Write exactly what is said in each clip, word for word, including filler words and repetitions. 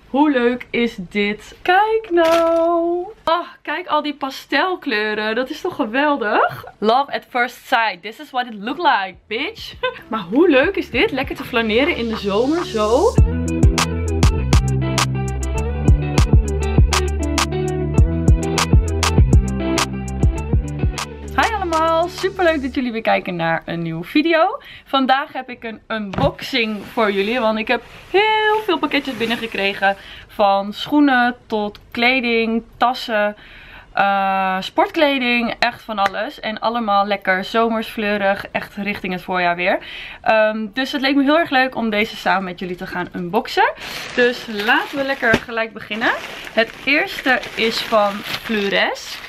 Hoe leuk is dit? Kijk nou. Oh, kijk al die pastelkleuren. Dat is toch geweldig? Love at first sight. This is what it looks like, bitch. Maar hoe leuk is dit? Lekker te flaneren in de zomer, zo. Hi allemaal, super leuk dat jullie weer kijken naar een nieuwe video. Vandaag heb ik een unboxing voor jullie, want ik heb heel veel pakketjes binnengekregen. Van schoenen tot kleding, tassen, uh, sportkleding, echt van alles. En allemaal lekker zomersfleurig, echt richting het voorjaar weer. Um, dus het leek me heel erg leuk om deze samen met jullie te gaan unboxen. Dus laten we lekker gelijk beginnen. Het eerste is van Fluresque.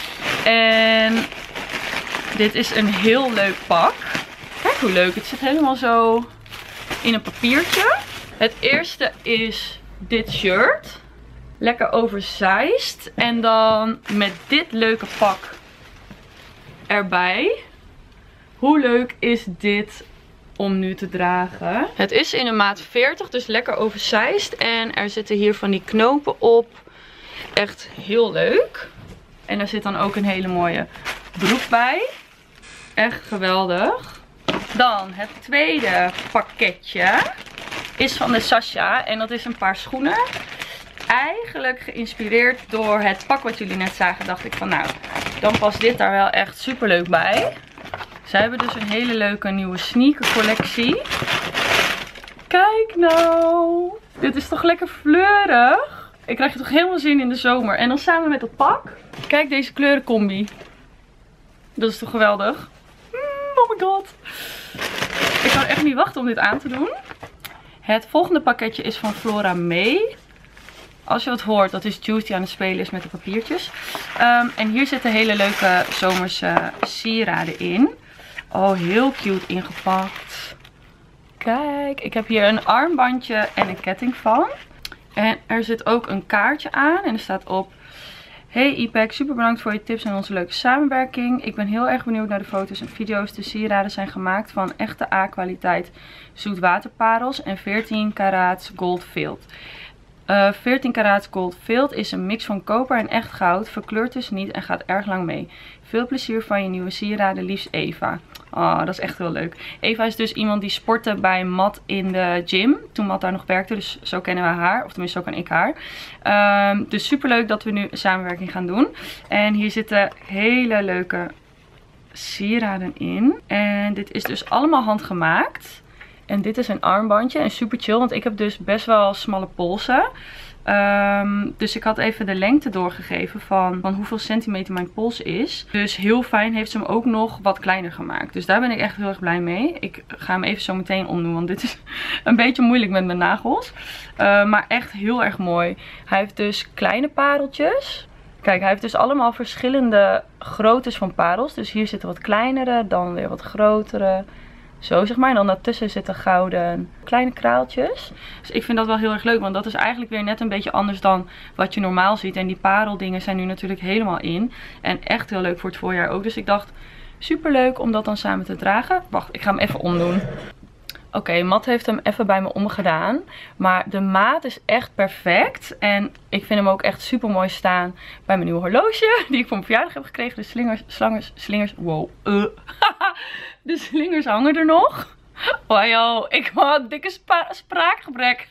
En dit is een heel leuk pak. Kijk hoe leuk. Het zit helemaal zo in een papiertje. Het eerste is dit shirt. Lekker oversized. En dan met dit leuke pak erbij. Hoe leuk is dit om nu te dragen? Het is in een maat veertig, dus lekker oversized. En er zitten hier van die knopen op. Echt heel leuk. En er zit dan ook een hele mooie broek bij. Echt geweldig. Dan het tweede pakketje is van de Sasha. En dat is een paar schoenen. Eigenlijk geïnspireerd door het pak wat jullie net zagen. Dacht ik van nou, dan past dit daar wel echt super leuk bij. Ze hebben dus een hele leuke nieuwe sneaker collectie. Kijk nou. Dit is toch lekker fleurig. Ik krijg er toch helemaal zin in de zomer. En dan samen met het pak. Kijk deze kleurencombi. Dat is toch geweldig. Oh my god. Ik kan echt niet wachten om dit aan te doen. Het volgende pakketje is van Flora May. Als je wat hoort, dat is Juice die aan het spelen is met de papiertjes. Um, en hier zitten hele leuke zomerse sieraden in. Oh, heel cute ingepakt. Kijk, ik heb hier een armbandje en een ketting van. En er zit ook een kaartje aan. En er staat op: hey Ipac, super bedankt voor je tips en onze leuke samenwerking. Ik ben heel erg benieuwd naar de foto's en video's. De sieraden zijn gemaakt van echte A-kwaliteit zoetwaterparels en veertien karaats gold field. Uh, veertien karaats gold field is een mix van koper en echt goud. Verkleurt dus niet en gaat erg lang mee. Veel plezier van je nieuwe sieraden, liefst Eva. Oh, dat is echt heel leuk. Eva is dus iemand die sportte bij Matt in de gym. Toen Matt daar nog werkte, dus zo kennen we haar. Of tenminste, zo ken ik haar. Um, dus super leuk dat we nu een samenwerking gaan doen. En hier zitten hele leuke sieraden in. En dit is dus allemaal handgemaakt. En dit is een armbandje. En super chill, want ik heb dus best wel smalle polsen. Um, dus ik had even de lengte doorgegeven van, van hoeveel centimeter mijn pols is. Dus heel fijn heeft ze hem ook nog wat kleiner gemaakt. Dus daar ben ik echt heel erg blij mee. Ik ga hem even zo meteen omdoen, want dit is een beetje moeilijk met mijn nagels. Uh, maar echt heel erg mooi. Hij heeft dus kleine pareltjes. Kijk, hij heeft dus allemaal verschillende groottes van parels. Dus hier zitten wat kleinere, dan weer wat grotere. Zo zeg maar. En dan daartussen zitten gouden kleine kraaltjes. Dus ik vind dat wel heel erg leuk. Want dat is eigenlijk weer net een beetje anders dan wat je normaal ziet. En die pareldingen zijn nu natuurlijk helemaal in. En echt heel leuk voor het voorjaar ook. Dus ik dacht, super leuk om dat dan samen te dragen. Wacht, ik ga hem even omdoen. Oké, okay, Matt heeft hem even bij me omgedaan. Maar de maat is echt perfect. En ik vind hem ook echt super mooi staan bij mijn nieuwe horloge. Die ik voor mijn verjaardag heb gekregen. De slingers, slangers, slingers. Wow. Uh. De slingers hangen er nog. Oh joh, ik had dikke spraakgebrek.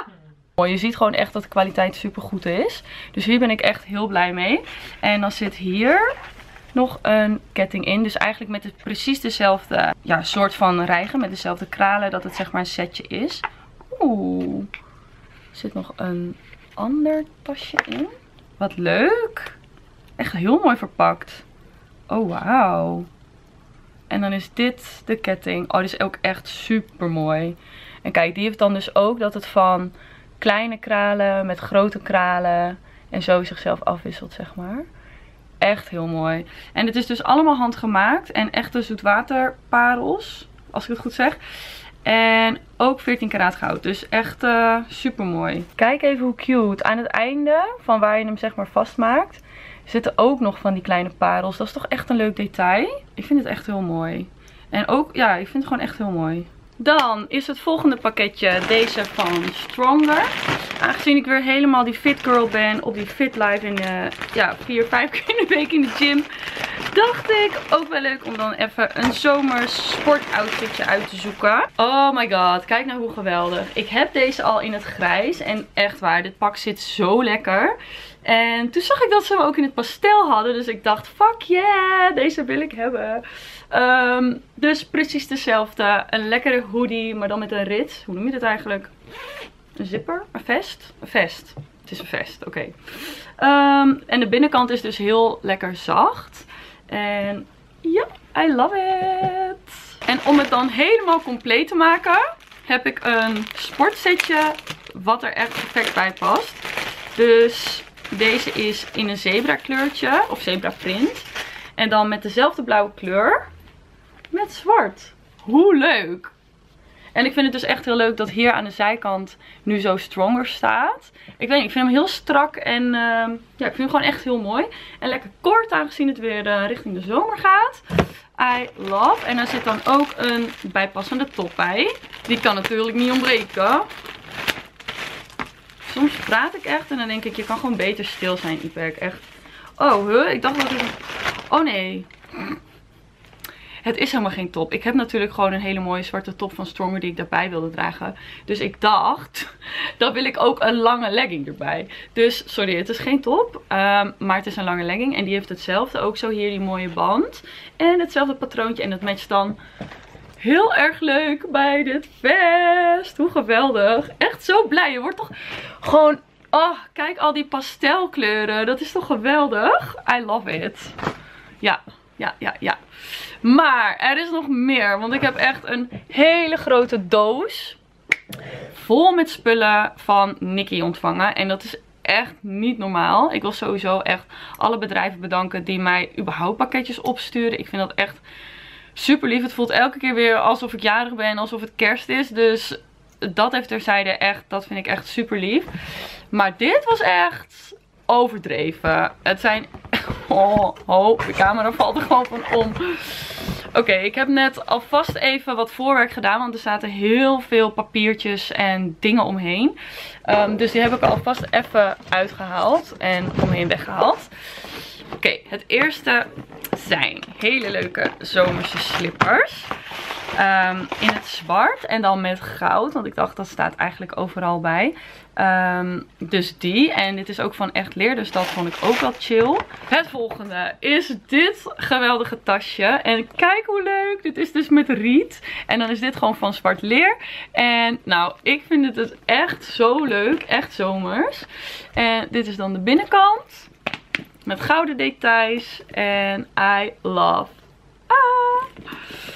Je ziet gewoon echt dat de kwaliteit super goed is. Dus hier ben ik echt heel blij mee. En dan zit hier nog een ketting in. Dus eigenlijk met de, precies dezelfde ja, soort van rijgen. Met dezelfde kralen. Dat het zeg maar een setje is. Oeh. Er zit nog een ander tasje in. Wat leuk. Echt heel mooi verpakt. Oh wauw. En dan is dit de ketting. Oh, dit is ook echt super mooi. En kijk, die heeft dan dus ook dat het van kleine kralen met grote kralen en zo zichzelf afwisselt, zeg maar. Echt heel mooi. En het is dus allemaal handgemaakt en echte zoetwaterparels, als ik het goed zeg. En ook veertien karaat goud. Dus echt uh, super mooi. Kijk even hoe cute. Aan het einde van waar je hem zeg maar vastmaakt zitten ook nog van die kleine parels. Dat is toch echt een leuk detail. Ik vind het echt heel mooi. En ook, ja, ik vind het gewoon echt heel mooi. Dan is het volgende pakketje deze van Stronger. Aangezien ik weer helemaal die fit girl ben op die fit life in de, ja, vier, vijf keer in de week in de gym. Dacht ik ook wel leuk om dan even een zomers sportoutfitje uit te zoeken. Oh my god, kijk nou hoe geweldig. Ik heb deze al in het grijs en echt waar, dit pak zit zo lekker. En toen zag ik dat ze hem ook in het pastel hadden. Dus ik dacht, fuck yeah, deze wil ik hebben. Um, dus precies dezelfde. Een lekkere hoodie, maar dan met een rit. Hoe noem je dit eigenlijk? Een zipper? Een vest? Een vest. Het is een vest, oké. Okay. Um, en de binnenkant is dus heel lekker zacht. En ja, I love it. En om het dan helemaal compleet te maken, heb ik een sportsetje wat er echt perfect bij past. Dus deze is in een zebra kleurtje, of zebra print. En dan met dezelfde blauwe kleur, met zwart. Hoe leuk! En ik vind het dus echt heel leuk dat hier aan de zijkant nu zo Stronger staat. Ik weet niet, ik vind hem heel strak en uh, ja, ik vind hem gewoon echt heel mooi. En lekker kort, aangezien het weer uh, richting de zomer gaat. I love. En er zit dan ook een bijpassende top bij. Die kan natuurlijk niet ontbreken. Soms praat ik echt en dan denk ik, je kan gewoon beter stil zijn, Ipek. Echt. Oh, huh? Ik dacht dat het... Oh nee. Het is helemaal geen top. Ik heb natuurlijk gewoon een hele mooie zwarte top van Stronger die ik daarbij wilde dragen. Dus ik dacht, dan wil ik ook een lange legging erbij. Dus, sorry, het is geen top. Um, maar het is een lange legging. En die heeft hetzelfde. Ook zo hier die mooie band. En hetzelfde patroontje. En dat matcht dan heel erg leuk bij dit vest. Hoe geweldig. Echt zo blij. Je wordt toch gewoon... Oh, kijk al die pastelkleuren. Dat is toch geweldig. I love it. Ja, ja, ja, ja. Maar er is nog meer. Want ik heb echt een hele grote doos vol met spullen van Nikki ontvangen. En dat is echt niet normaal. Ik wil sowieso echt alle bedrijven bedanken die mij überhaupt pakketjes opsturen. Ik vind dat echt super lief. Het voelt elke keer weer alsof ik jarig ben. Alsof het kerst is. Dus dat heeft terzijde echt. Dat vind ik echt super lief. Maar dit was echt overdreven. Het zijn... Oh, oh, de camera valt er gewoon van om. Oké, okay, ik heb net alvast even wat voorwerk gedaan. Want er zaten heel veel papiertjes en dingen omheen. Um, dus die heb ik alvast even uitgehaald. En omheen weggehaald. Oké, okay, het eerste zijn hele leuke zomerse slippers. Um, in het zwart en dan met goud. Want ik dacht dat staat eigenlijk overal bij. Um, dus die. En dit is ook van echt leer. Dus dat vond ik ook wel chill. Het volgende is dit geweldige tasje. En kijk hoe leuk. Dit is dus met riet. En dan is dit gewoon van zwart leer. En nou, ik vind het dus echt zo leuk. Echt zomers. En dit is dan de binnenkant. Met gouden details. En I love. Ah.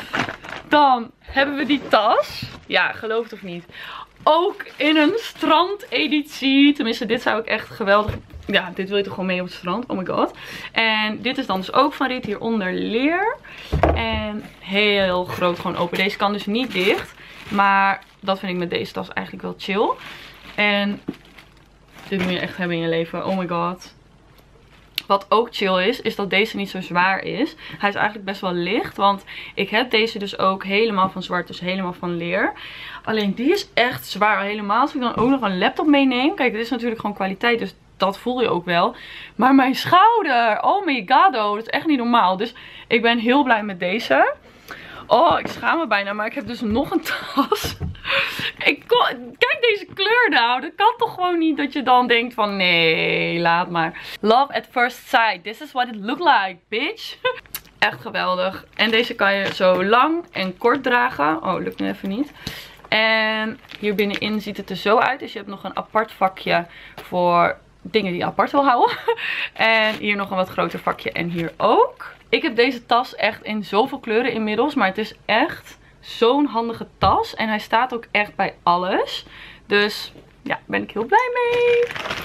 Dan hebben we die tas. Ja, geloof het of niet. Ook in een strandeditie. Tenminste, dit zou ik echt geweldig... Ja, dit wil je toch gewoon mee op het strand. Oh my god. En dit is dan dus ook van Riet. Hieronder leer. En heel groot gewoon open. Deze kan dus niet dicht. Maar dat vind ik met deze tas eigenlijk wel chill. En dit moet je echt hebben in je leven. Oh my god. Wat ook chill is, is dat deze niet zo zwaar is. Hij is eigenlijk best wel licht. Want ik heb deze dus ook helemaal van zwart. Dus helemaal van leer. Alleen die is echt zwaar. Helemaal als ik dan ook nog een laptop meeneem. Kijk, dit is natuurlijk gewoon kwaliteit. Dus dat voel je ook wel. Maar mijn schouder. Oh my god. Dat is echt niet normaal. Dus ik ben heel blij met deze. Oh, ik schaam me bijna. Maar ik heb dus nog een tas. Ik kon, kijk deze kleur nou. Dat kan toch gewoon niet dat je dan denkt van nee, laat maar. Love at first sight. This is what it looked like, bitch. Echt geweldig. En deze kan je zo lang en kort dragen. Oh, lukt nu even niet. En hier binnenin ziet het er zo uit. Dus je hebt nog een apart vakje voor dingen die je apart wil houden. En hier nog een wat groter vakje. En hier ook. Ik heb deze tas echt in zoveel kleuren inmiddels. Maar het is echt zo'n handige tas. En hij staat ook echt bij alles. Dus ja, ben ik heel blij mee.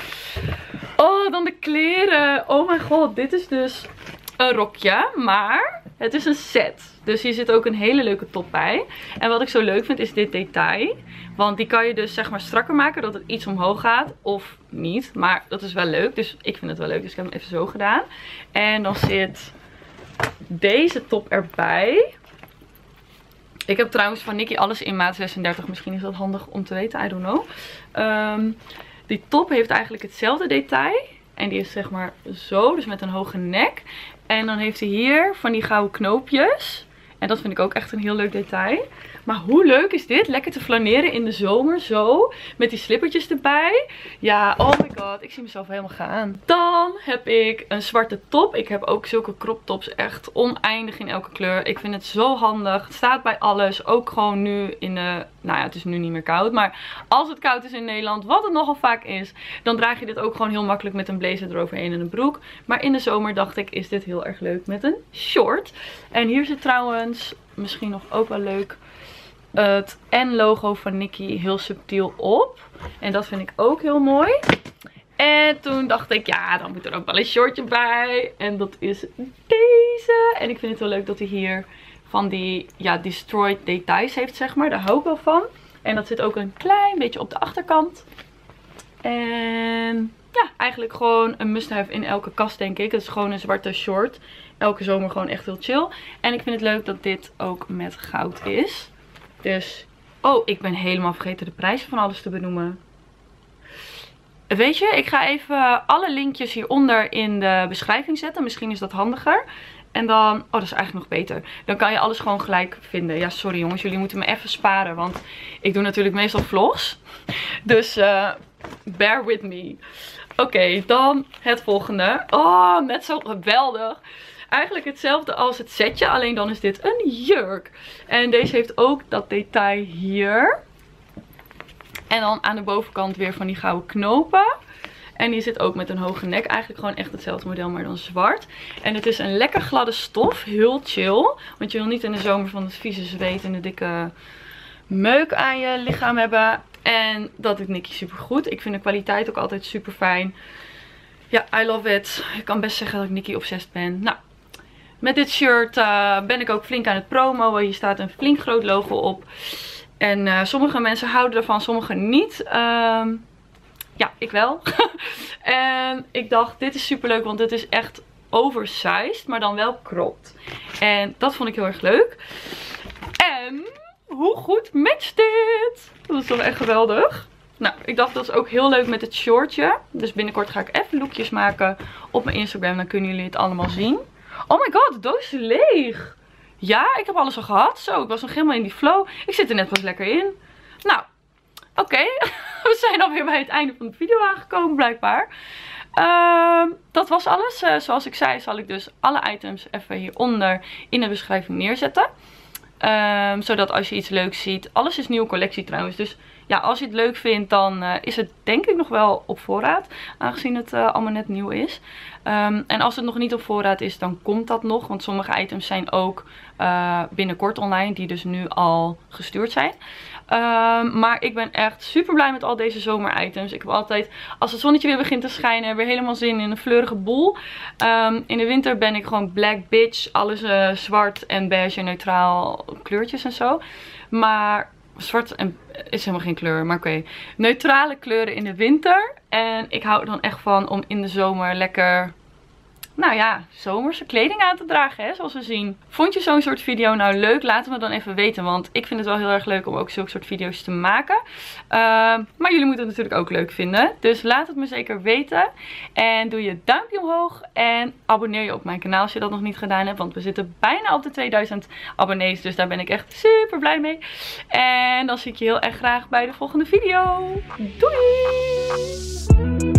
Oh, dan de kleren. Oh mijn god, dit is dus een rokje. Maar het is een set. Dus hier zit ook een hele leuke top bij. En wat ik zo leuk vind is dit detail. Want die kan je dus zeg maar strakker maken. Dat het iets omhoog gaat. Of niet. Maar dat is wel leuk. Dus ik vind het wel leuk. Dus ik heb hem even zo gedaan. En dan zit deze top erbij. Ik heb trouwens van Nicky alles in maat zesendertig. Misschien is dat handig om te weten, I don't know. Um, die top heeft eigenlijk hetzelfde detail. En die is zeg maar zo, dus met een hoge nek. En dan heeft hij hier van die gouden knoopjes. En dat vind ik ook echt een heel leuk detail. Maar hoe leuk is dit? Lekker te flaneren in de zomer. Zo. Met die slippertjes erbij. Ja, oh my god. Ik zie mezelf helemaal gaan. Dan heb ik een zwarte top. Ik heb ook zulke crop tops echt oneindig in elke kleur. Ik vind het zo handig. Het staat bij alles. Ook gewoon nu in de... Nou ja, het is nu niet meer koud. Maar als het koud is in Nederland, wat het nogal vaak is, dan draag je dit ook gewoon heel makkelijk met een blazer eroverheen en een broek. Maar in de zomer dacht ik, is dit heel erg leuk met een short. En hier zit trouwens, misschien nog ook wel leuk, het N-logo van Nicky heel subtiel op. En dat vind ik ook heel mooi. En toen dacht ik, ja, dan moet er ook wel een shortje bij. En dat is deze. En ik vind het heel leuk dat hij hier van die, ja, destroyed details heeft, zeg maar. Daar hou ik wel van. En dat zit ook een klein beetje op de achterkant. En ja, eigenlijk gewoon een must-have in elke kast, denk ik. Het is gewoon een zwarte short. Elke zomer gewoon echt heel chill. En ik vind het leuk dat dit ook met goud is. Dus, oh, ik ben helemaal vergeten de prijzen van alles te benoemen. Weet je, ik ga even alle linkjes hieronder in de beschrijving zetten. Misschien is dat handiger. En dan, oh, dat is eigenlijk nog beter. Dan kan je alles gewoon gelijk vinden. Ja, sorry jongens, jullie moeten me even sparen. Want ik doe natuurlijk meestal vlogs. Dus uh, bear with me. Oké, okay, dan het volgende. Oh, net zo geweldig. Eigenlijk hetzelfde als het setje, alleen dan is dit een jurk. En deze heeft ook dat detail hier. En dan aan de bovenkant weer van die gouden knopen. En die zit ook met een hoge nek. Eigenlijk gewoon echt hetzelfde model, maar dan zwart. En het is een lekker gladde stof. Heel chill. Want je wil niet in de zomer van het vieze zweet en de dikke meuk aan je lichaam hebben. En dat doet Nicky super goed. Ik vind de kwaliteit ook altijd super fijn. Ja, I love it. Ik kan best zeggen dat ik Nicky obsessed ben. Nou, met dit shirt uh, ben ik ook flink aan het promoen. Hier staat een flink groot logo op. En uh, sommige mensen houden ervan, sommige niet. Um, ja, ik wel. En ik dacht, dit is super leuk, want het is echt oversized, maar dan wel cropped. En dat vond ik heel erg leuk. En hoe goed matcht dit? Dat is toch echt geweldig. Nou, ik dacht dat is ook heel leuk met het shortje. Dus binnenkort ga ik even lookjes maken op mijn Instagram. Dan kunnen jullie het allemaal zien. Oh my god, de doos is leeg. Ja, ik heb alles al gehad. Zo, ik was nog helemaal in die flow. Ik zit er net pas lekker in. Nou, oké. Okay. We zijn alweer bij het einde van de video aangekomen, blijkbaar. Uh, dat was alles. Uh, zoals ik zei, zal ik dus alle items even hieronder in de beschrijving neerzetten. Uh, zodat als je iets leuks ziet. Alles is nieuwe collectie trouwens. Dus ja, als je het leuk vindt, dan uh, is het denk ik nog wel op voorraad. Aangezien het uh, allemaal net nieuw is. Um, en als het nog niet op voorraad is, dan komt dat nog. Want sommige items zijn ook uh, binnenkort online. Die dus nu al gestuurd zijn. Um, maar ik ben echt super blij met al deze zomer items. Ik heb altijd, als het zonnetje weer begint te schijnen, weer helemaal zin in een fleurige boel. Um, in de winter ben ik gewoon black bitch. Alles uh, zwart en beige, neutraal kleurtjes en zo. Maar zwart en, is helemaal geen kleur, maar oké. Okay. Neutrale kleuren in de winter. En ik hou er dan echt van om in de zomer lekker, nou ja, zomerse kleding aan te dragen, hè, zoals we zien. Vond je zo'n soort video nou leuk? Laat het me dan even weten, want ik vind het wel heel erg leuk om ook zulke soort video's te maken. Uh, maar jullie moeten het natuurlijk ook leuk vinden. Dus laat het me zeker weten. En doe je duimpje omhoog en abonneer je op mijn kanaal als je dat nog niet gedaan hebt. Want we zitten bijna op de tweeduizend abonnees, dus daar ben ik echt super blij mee. En dan zie ik je heel erg graag bij de volgende video. Doei!